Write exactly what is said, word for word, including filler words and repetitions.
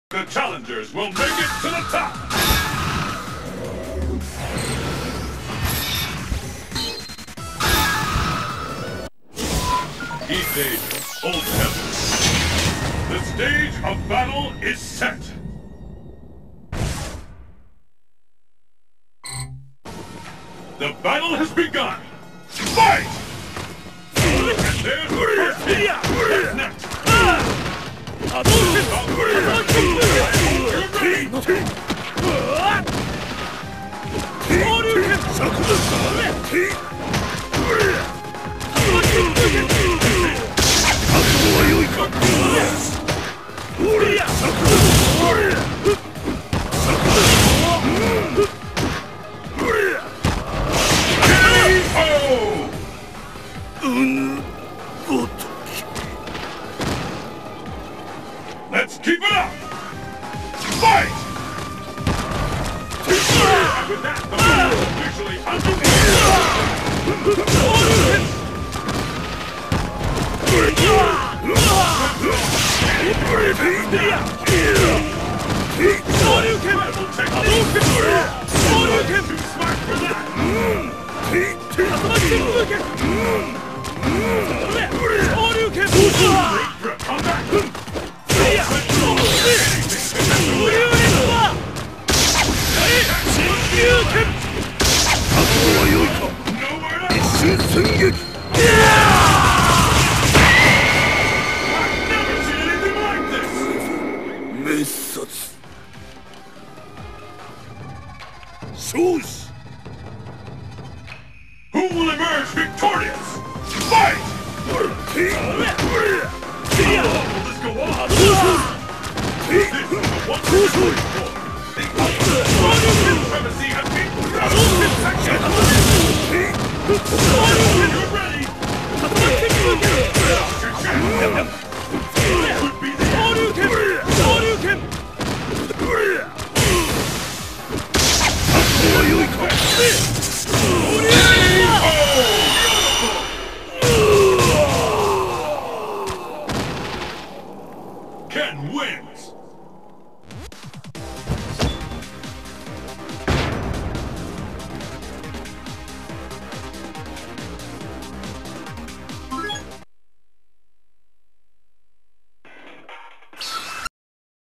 The challengers will make it to the top! East Age, Old Heaven. The stage of battle is set! The battle has begun! Fight! And there's the first hit! What's next? Let's keep it up! Fight! And with that, the battle is officially underway! Too smart for that! Great grip, come back! Who will emerge victorious? Fight! Will this go on? This is the one we're going for. The supremacy has been section. You're ready!